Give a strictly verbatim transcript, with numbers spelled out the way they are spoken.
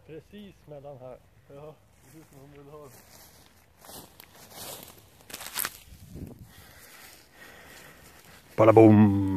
Precis mellan här. Ja, precis som hon vill ha. Bada boom!